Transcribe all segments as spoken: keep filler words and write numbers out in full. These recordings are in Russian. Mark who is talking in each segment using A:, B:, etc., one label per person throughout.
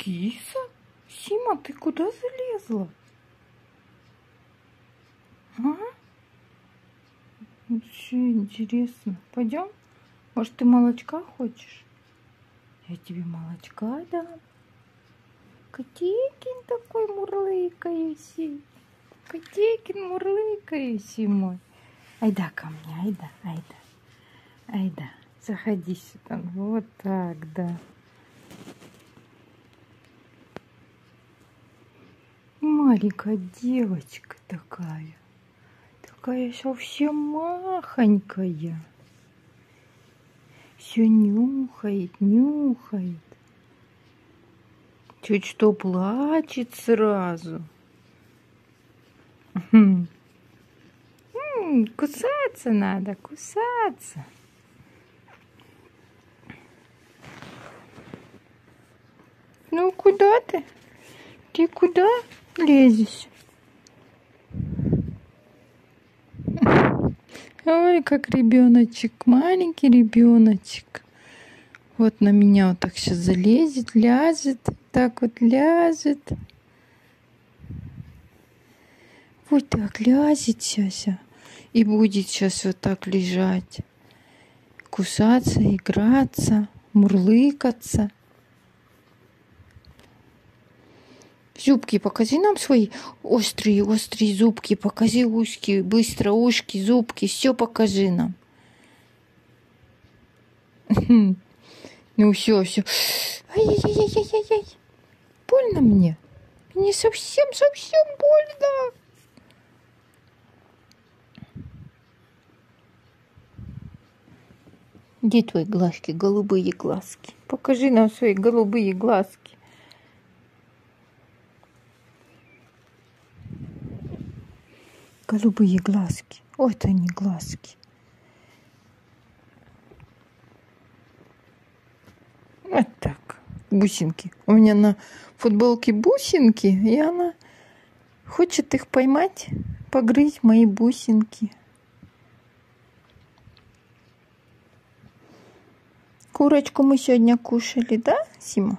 A: Киса? Сима, ты куда залезла? А? Что интересно. Пойдем? Может, ты молочка хочешь? Я тебе молочка дам. Котейкин такой мурлыкающий. Котейкин мурлыкающий мой. Айда ко мне, айда, айда. Айда, заходи сюда. Вот так, да. Маленькая девочка такая. Такая совсем махонькая. Все нюхает, нюхает. Чуть что плачет сразу. М, Кусаться надо, кусаться. Ну куда ты? Ты куда лезешь? Ой, как ребеночек, маленький ребеночек. Вот на меня вот так сейчас залезет, ляжет, так вот ляжет. Вот так ляжет сейчас и будет сейчас вот так лежать, кусаться, играться, мурлыкаться. Зубки покажи нам свои острые, острые зубки, покажи ушки, быстро ушки, зубки, все покажи нам. Ну все, все. Ай-яй-яй-яй-яй-яй. Больно мне? Мне совсем-совсем больно. Где твои глазки, голубые глазки? Покажи нам свои голубые глазки. Голубые глазки. Вот они, глазки. Вот так. Бусинки. У меня на футболке бусинки, и она хочет их поймать, погрызть мои бусинки. Курочку мы сегодня кушали, да, Сима?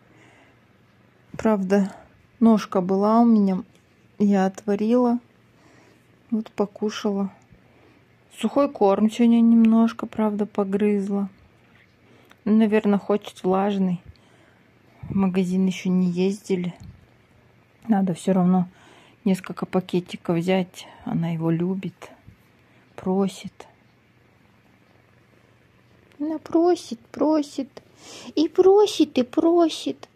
A: Правда, ножка была у меня, я отварила, вот покушала. Сухой корм сегодня немножко, правда, погрызла. Наверное, хочет влажный. В магазин еще не ездили. Надо все равно несколько пакетиков взять. Она его любит, просит. Она просит, просит. И просит, и просит.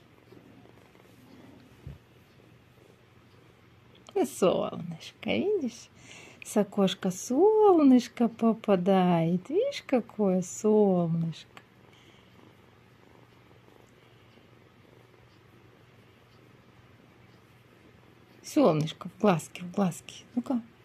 A: И солнышко, видишь? С окошка солнышко попадает. Видишь, какое солнышко. Солнышко в глазки, в глазки. Ну-ка.